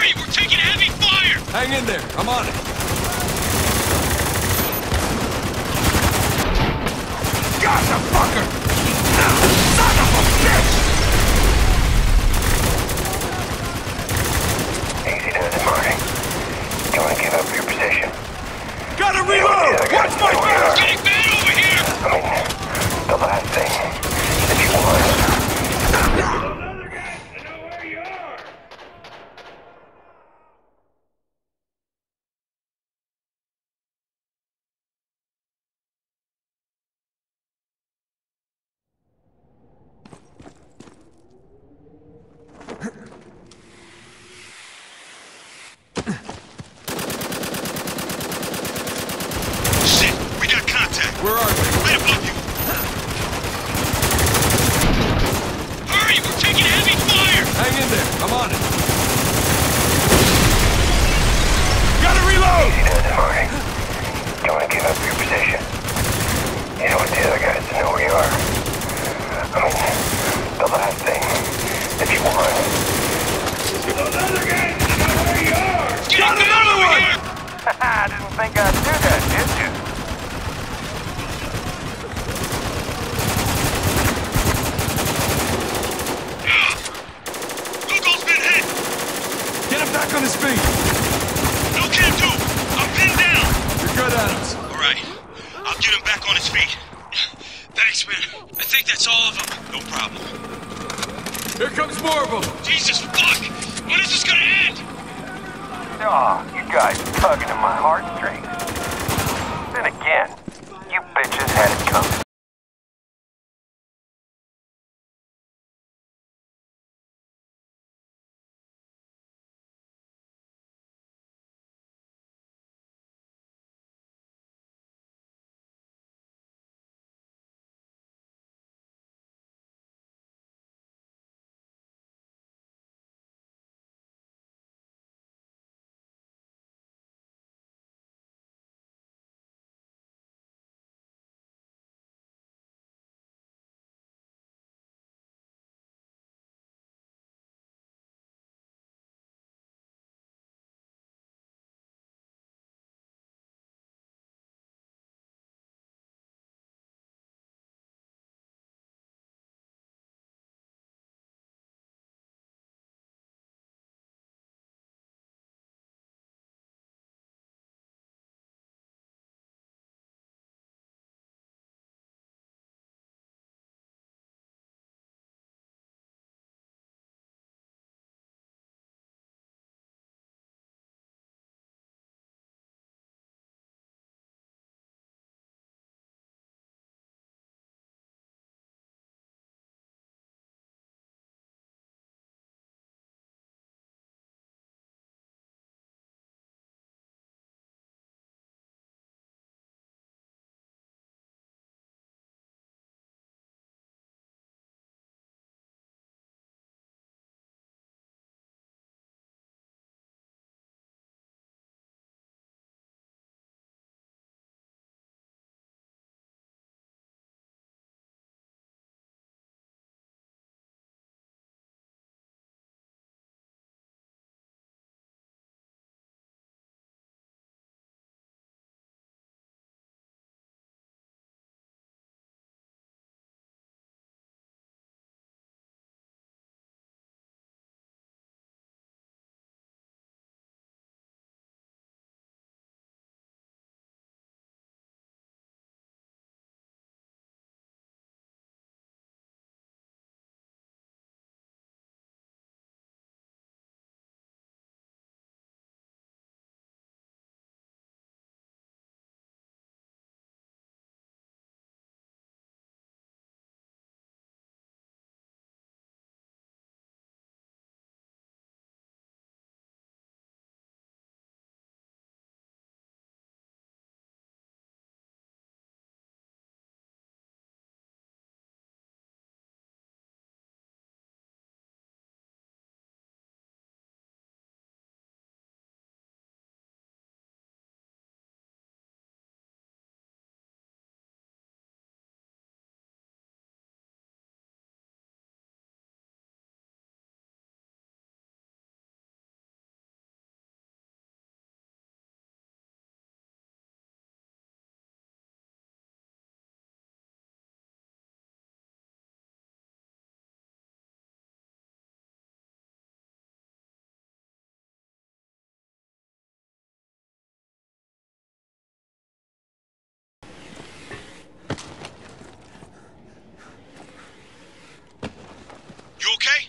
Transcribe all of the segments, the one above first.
Hurry! We're taking heavy fire! Hang in there. I'm on it. Gotcha, fucker! Son of a bitch! Easy does it, Marty. Don't want to give up your position. Gotta reload! Watch my back! It's getting bad over here! I mean, the last thing that you want. Shit! We got contact! Where are they? Right above you! Hurry! We're taking heavy fire! Hang in there. I'm on it. Gotta reload! Easy does it, Marty. Don't want to give up your position. You don't want the other guys to know where you are. I mean, the last thing that you want. Those other guys to know where you are! It's getting bad over here! I didn't think I'd do that, did you? Hugo's been hit! Get him back on his feet. No can do! I'm pinned down! You're good, Adams. Alright. I'll get him back on his feet. Thanks, man. I think that's all of them. No problem. Here comes more of them. Jesus, fuck! When is this gonna end? Aw, you guys tugging at my heartstrings. Then again, you bitches had it coming.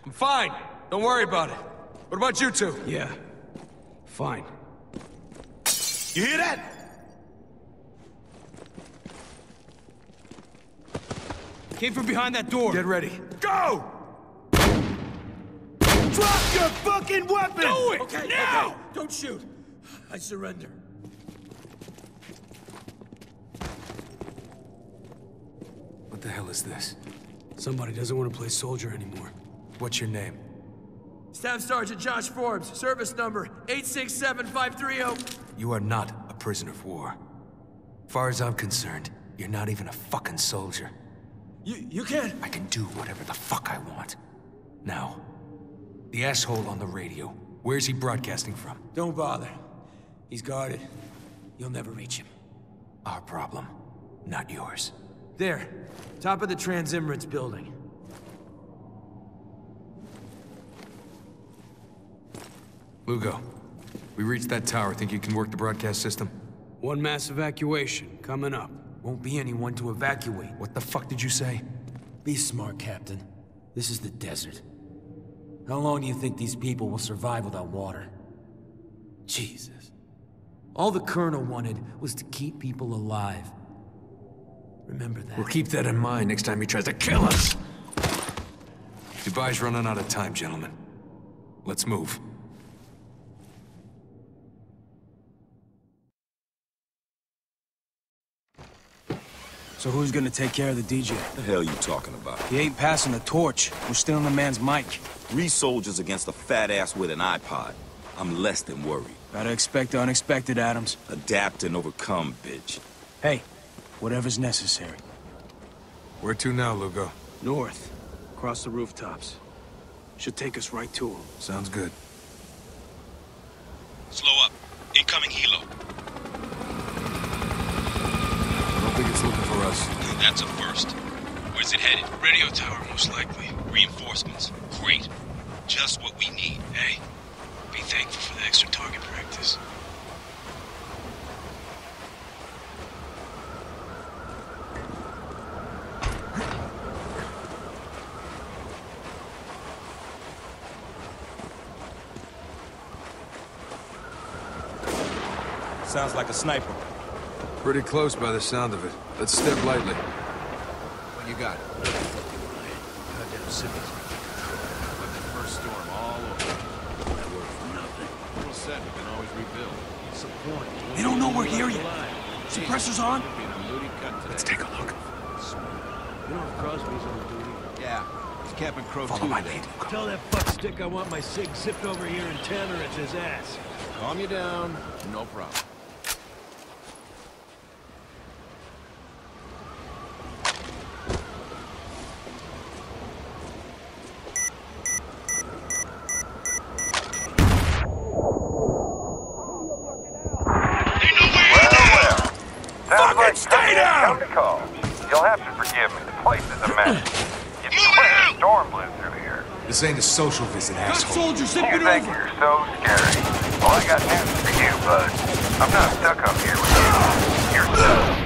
I'm fine. Don't worry about it. What about you two? Yeah. Fine. You hear that? Came from behind that door. Get ready. Go! Drop your fucking weapon! Do it! Okay, now! okay. Don't shoot. I surrender. What the hell is this? Somebody doesn't want to play soldier anymore. What's your name? Staff Sergeant Josh Forbes, service number 867530. You are not a prisoner of war. Far as I'm concerned, you're not even a fucking soldier. You can't... I can do whatever the fuck I want. Now, the asshole on the radio, where's he broadcasting from? Don't bother. He's guarded. You'll never reach him. Our problem, not yours. There. Top of the Transimmerance building. Lugo, we reached that tower. Think you can work the broadcast system? One mass evacuation coming up. Won't be anyone to evacuate. What the fuck did you say? Be smart, Captain. This is the desert. How long do you think these people will survive without water? Jesus. All the Colonel wanted was to keep people alive. Remember that. We'll keep that in mind next time he tries to kill us. Dubai's running out of time, gentlemen. Let's move. So who's gonna take care of the DJ? The hell you talking about? He ain't passing the torch. We're stealing the man's mic. 3 soldiers against a fat ass with an iPod. I'm less than worried. Gotta expect the unexpected, Adams. Adapt and overcome, bitch. Hey, whatever's necessary. Where to now, Lugo? North, across the rooftops. Should take us right to him. Sounds good. Slow up. Incoming helo. I don't think it's looking for us. That's a first. Where's it headed? Radio tower, most likely. Reinforcements. Great. Just what we need. Hey, be thankful for the extra target practice. Sounds like a sniper. Pretty close by the sound of it. Let's step lightly. What you got? Goddamn civvies. Like the first storm all over. That worked for nothing. Little set, we can always rebuild. What's the point? They don't know we're here yet. Suppressor's on? Let's take a look. You know if Crosby's on duty? Yeah. It's Captain Crow Follow 2 my today. lead, Lugo. Tell that fuckstick I want my sig zipped over here in town or it's his ass. Calm you down. No problem. Fucking stay down! You'll have to forgive me. The place is a mess. You swear a storm blew through here. This ain't a social visit, asshole. Soldiers, You think you're so scary. Well, I got news for you, bud. I'm not stuck up here with you. You're stuck.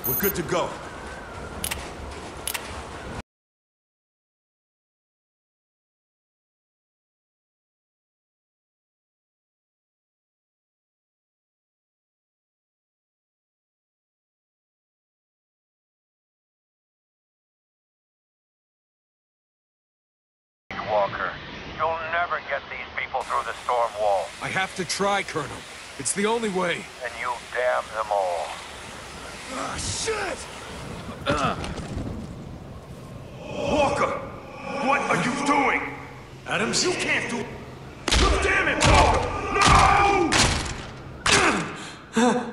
We're good to go. Walker, you'll never get these people through the storm wall. I have to try, Colonel. It's the only way. And you'll damn them all. Ah, shit! Walker! What are you doing? Adams, you can't do... Damn it, Walker! No!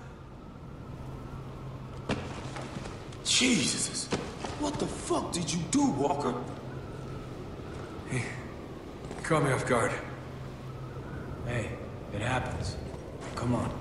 Jesus. What the fuck did you do, Walker? Hey, you caught me off guard. Hey, it happens. Come on.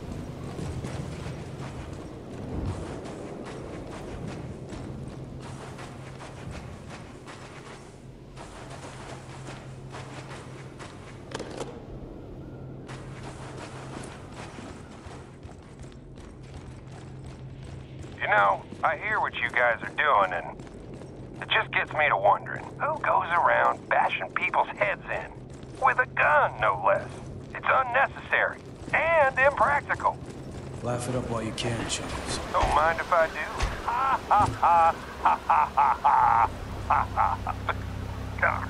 You know, I hear what you guys are doing, and it just gets me to wondering, who goes around bashing people's heads in? With a gun, no less. It's unnecessary and impractical. Laugh it up while you can, Chuckles. Don't mind if I do. Ha ha ha ha ha ha ha ha ha.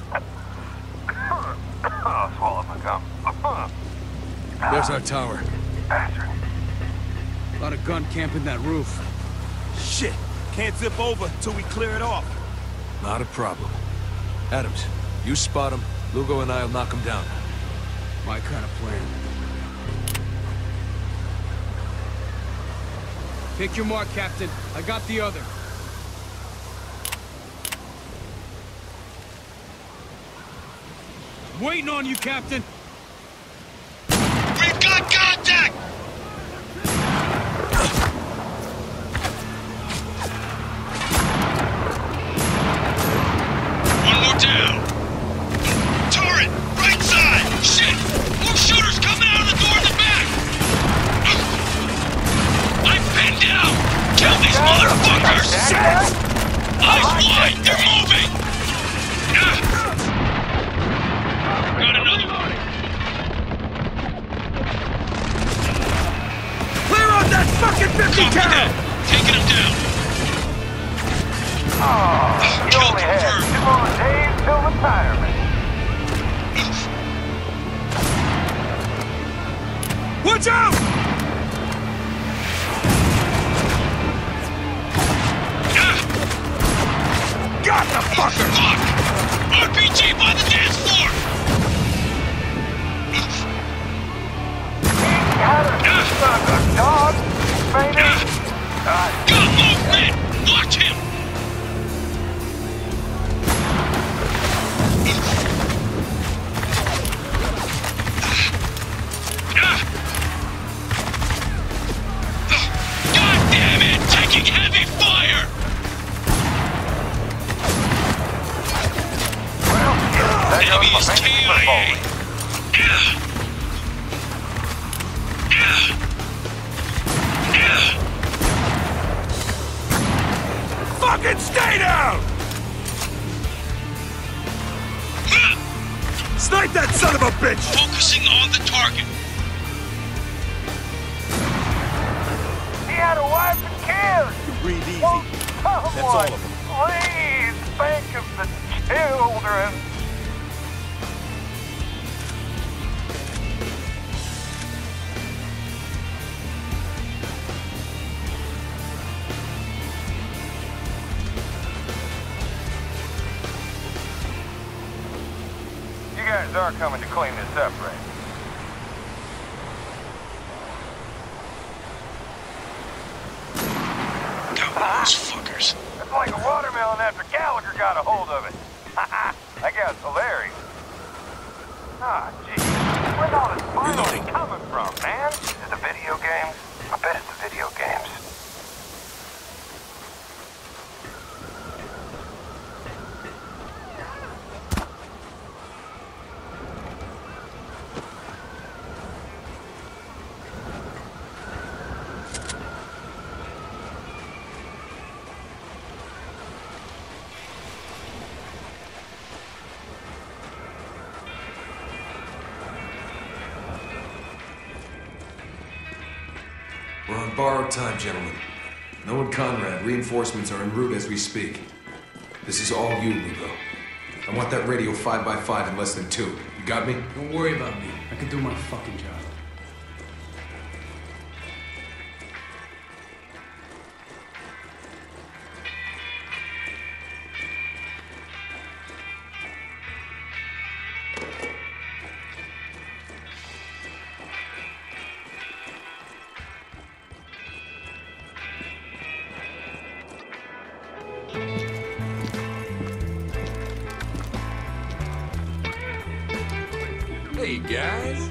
Oh, swallow my gum. There's our tower. Bastard. A lot of gun camp in that roof. Shit! Can't zip over till we clear it off. Not a problem. Adams, you spot him. Lugo and I'll knock him down. My kind of plan. Pick your mark, Captain. I got the other. Waiting on you, Captain. We've got contact! One more down. Turret, right side! Shit! More shooters coming out of the door in the back! I'm pinned down! Kill these motherfuckers! Shit! Eyes wide! They're moving! Got another one! Clear out that fucking 50 Copy that! Taking him down! Oh, you Kill only had confirmed. 2 more days till retirement. Watch out! Got the fucker! Fuck! RPG by the dance floor! Good dog, baby. Got movement! Watch him! God damn it! Taking heavy fire! That Enemy goes is my fancy KIA! football. Fucking stay down! Snipe that son of a bitch! Focusing on the target. He had a wife and kids. Breathe easy. Won't That's all someone of them. please think of the children? You guys are coming to clean this up, right? Got those fuckers. It's like a watermelon after Gallagher got a hold of it. That guy's hilarious. Ah, gee. Where's all this violence coming from, man? Is it the video games? I bet it's the video games. We're on borrowed time, gentlemen. Noah and Conrad, reinforcements are en route as we speak. This is all you, Lugo. I want that radio 5x5 in less than 2. You got me? Don't worry about me. I can do my fucking job. Hey, guys.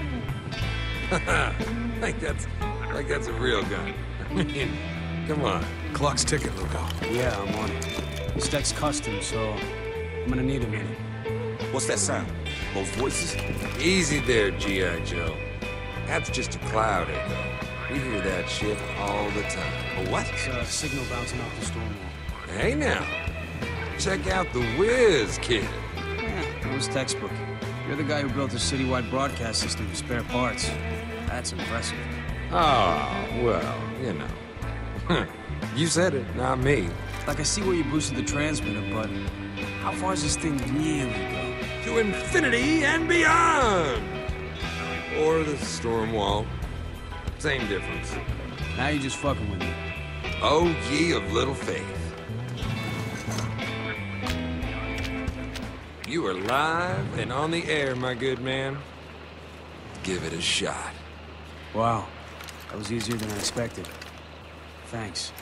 like that's a real gun. I mean, come on. Clock's ticking, Lugo. Yeah, I'm on it. Stet's custom, so I'm gonna need a minute. What's that sound? Those voices? Easy there, G.I. Joe. That's just a cloud echo. We hear that shit all the time. A what? It's a signal bouncing off the storm wall. Hey now, check out the Whiz Kid. Yeah, it was textbook. You're the guy who built a citywide broadcast system for spare parts. That's impressive. Oh, well, you know. You said it, not me. Like, I see where you boosted the transmitter, but how far does this thing really go? To infinity and beyond! Or the storm wall. Same difference. Now you're just fucking with me. Oh, ye of little faith. You are live and on the air, my good man. Give it a shot. Wow. That was easier than I expected. Thanks.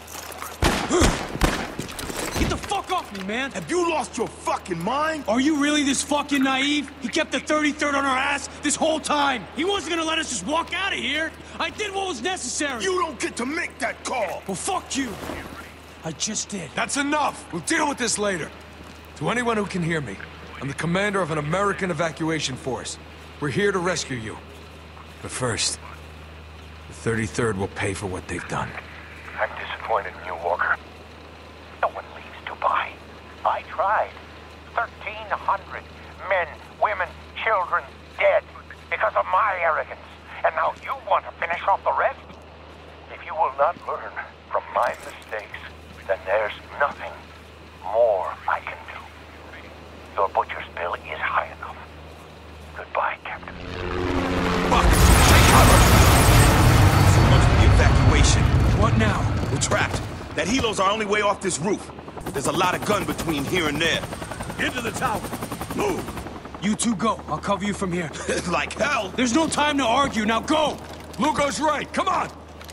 Get the fuck off me, man! Have you lost your fucking mind? Are you really this fucking naive? He kept the 33rd on our ass this whole time! He wasn't gonna let us just walk out of here! I did what was necessary! You don't get to make that call! Well, fuck you! I just did. That's enough! We'll deal with this later. To anyone who can hear me, I'm the commander of an American evacuation force. We're here to rescue you. But first, the 33rd will pay for what they've done. I'm disappointed in you, Walker. No one leaves Dubai. I tried. 1,300 men, women, children dead because of my arrogance. And now you want to finish off the rest? If you will not learn from my mistakes, then there's nothing more I can do. Your butcher's bill is high enough. Goodbye, Captain. Fuck! Take cover! So much for the evacuation. What now? We're trapped. That helo's our only way off this roof. There's a lot of gun between here and there. Into the tower. Move! You two go. I'll cover you from here. Like hell! There's no time to argue. Now go! Lugo's right. Come on!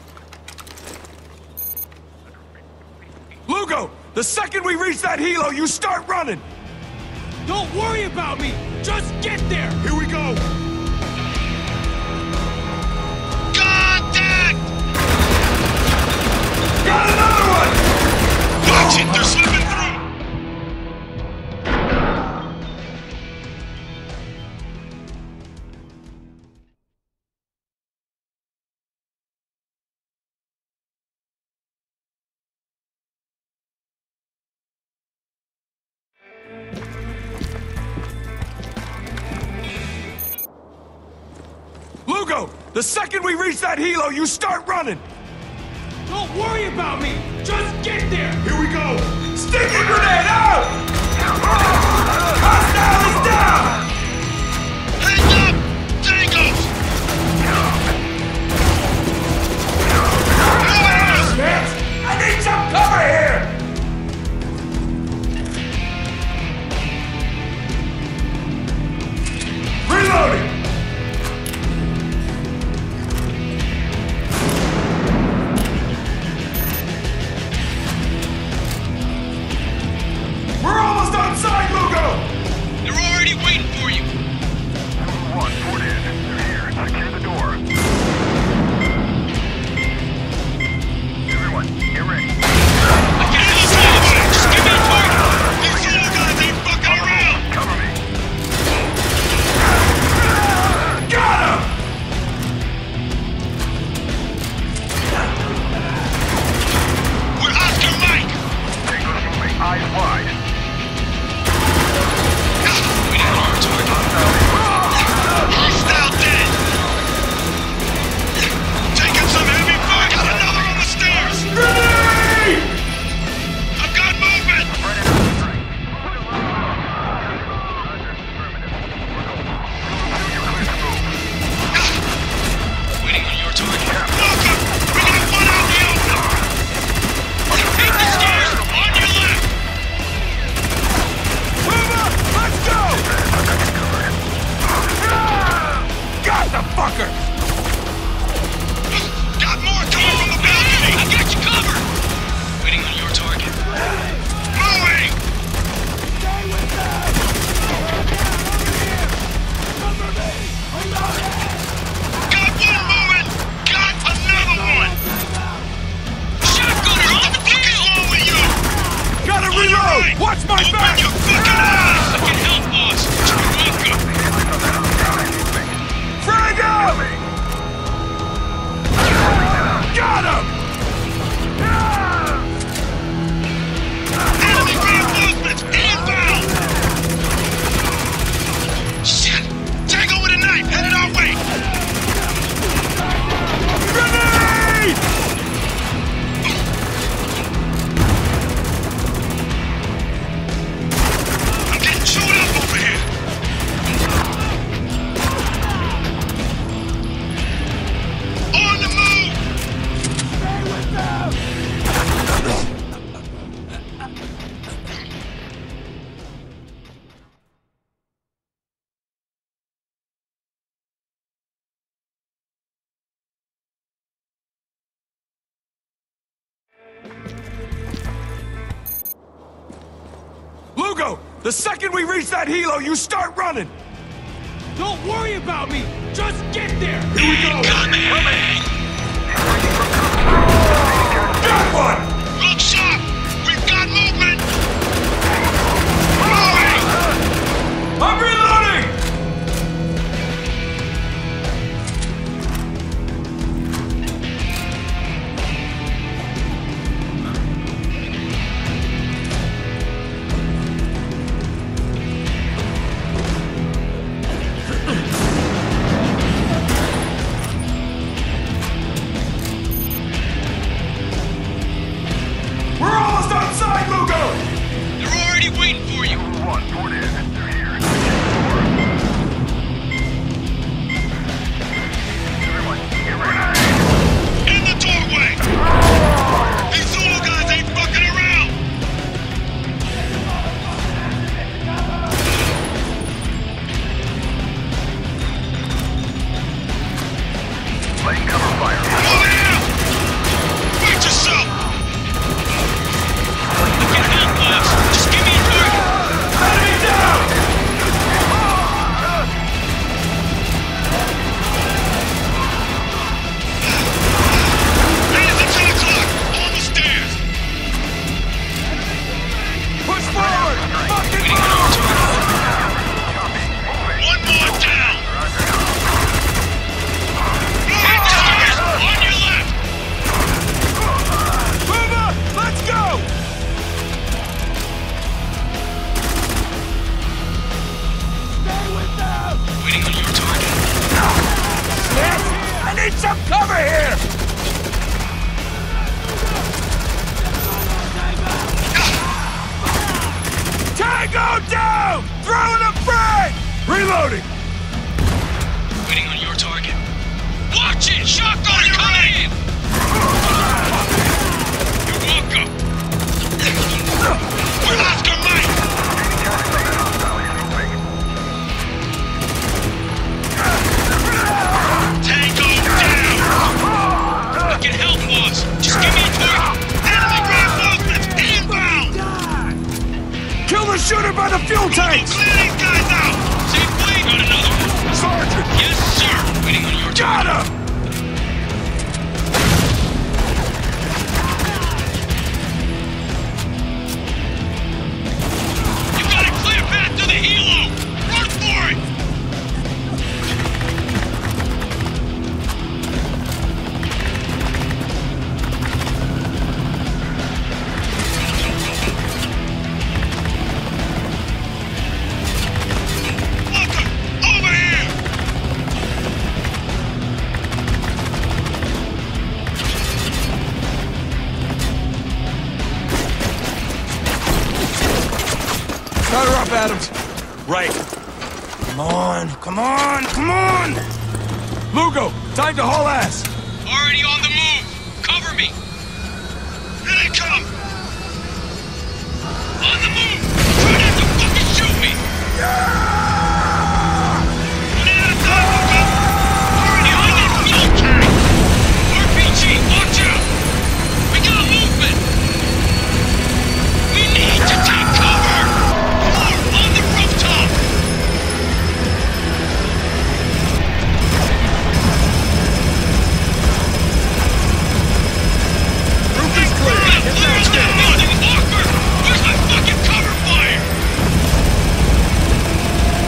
Lugo! The second we reach that helo, you start running! Don't worry about me! Just get there! Here we go! Contact! Got another one! Watch it, they're slipping through! Lugo! The second we reach that helo, you start running! Don't worry about me! Just get there! Here we go! Sticky grenade out! Hostile is down! Hang up! Tangos! Spence! I need some cover here! Reloading! We're almost outside, Lugo! They're already waiting for The second we reach that helo, you start running! Don't worry about me! Just get there! Here we go! Coming! Got one! Look sharp! We've got movement! Moving! I'm reloading! We're almost outside, Lugo! They're already waiting for you! In the doorway! These Zulu guys ain't fucking around! Laying cover fire. Moving out! Wait yourself! I can help, boss. Just give me a target! Enemy down! Ladies at 10 o'clock! On the stairs! Push forward! Fucking Waiting on your target. One more down! Hit the stairs! On your left! move up! Let's go! Stay with them! Waiting on your target. Yes! I need some cover here! Tango down! Throwing a frag! Reloading! Waiting on your target. Watch it! Shotgun coming! You're welcome! We're Oscar Mike! Tango down! I can help, boss. Just give me a target. Enemy reinforcements inbound! Kill the shooter by the fuel tanks! Clear these guys out! Safely! Got another one? Sergeant! Yes, sir! Waiting on your Got target. him! You got a clear path to the helo! Run for it! Walker! Over here! Cut her up, Adams. Right. Come on, come on, come on! Lugo, time to haul ass. Already on the move! Cover me! Here they come! On the move! Try not to fucking shoot me! Running out of time, Luca! Already on that fuel tank! RPG, watch out! We got movement! We need to take cover! More on the rooftop! Roof is clear. Get downstairs. Walker! Where's my fucking cover fire?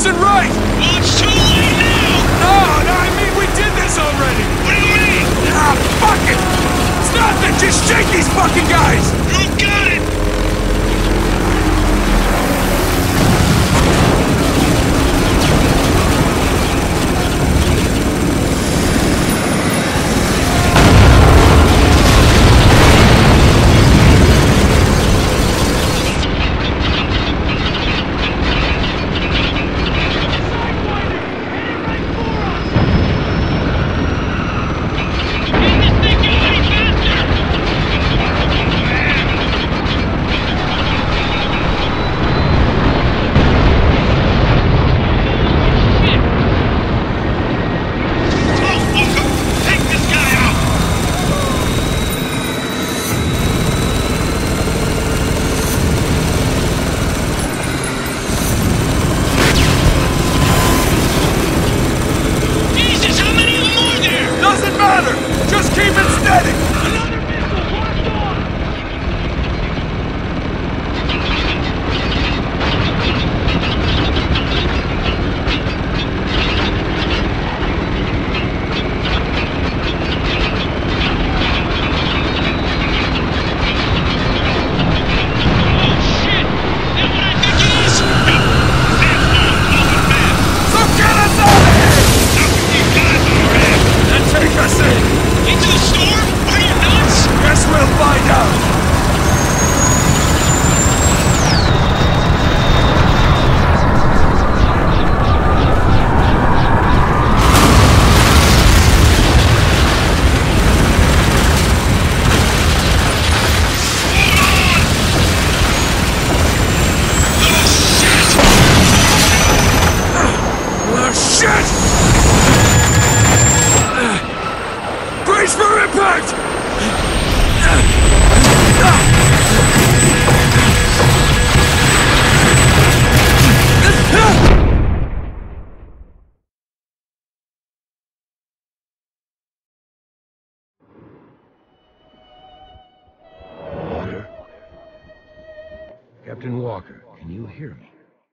isn't right! Well, it's too late now! No, I mean, we did this already! What do you mean? Ah, fuck it! It's nothing! Just shake these fucking guys! You got it! Captain Walker, can you hear me?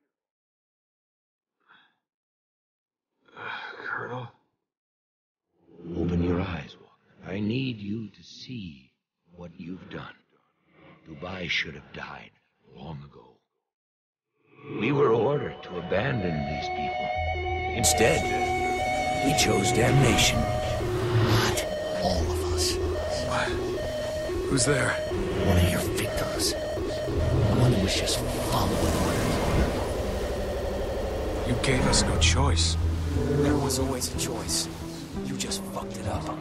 Colonel? Open your eyes, Walker. I need you to see what you've done. Dubai should have died long ago. We were ordered to abandon these people. Instead, we chose damnation. Not all of us. What? Who's there? One of your victims. One who was just following orders. You gave us no choice. There was always a choice. You just fucked it up.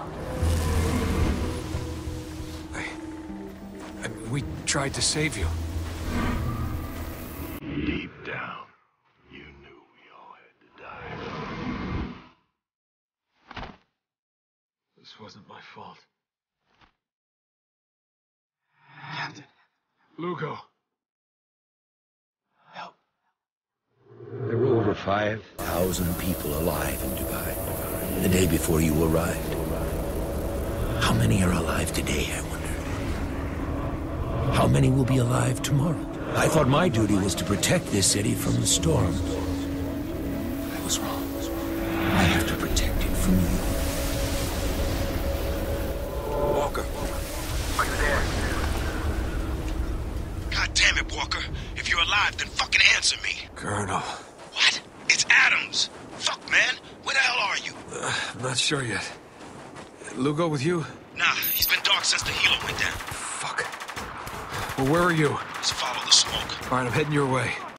I mean, we tried to save you. Deep down, you knew we all had to die. This wasn't my fault. Captain. Lugo. Help. There were over 5,000 people alive in Dubai the day before you arrived. How many are alive today, I wonder? How many will be alive tomorrow? I thought my duty was to protect this city from the storm. I was wrong. I have to protect it from you. Walker. Are you there? God damn it, Walker. If you're alive, then fucking answer me. Colonel. What? It's Adams. Fuck, man. Where the hell are you? I'm not sure yet. Lugo with you? Nah, he's been dark since the helo went down. Fuck. Well, where are you? Just follow the smoke. All right, I'm heading your way.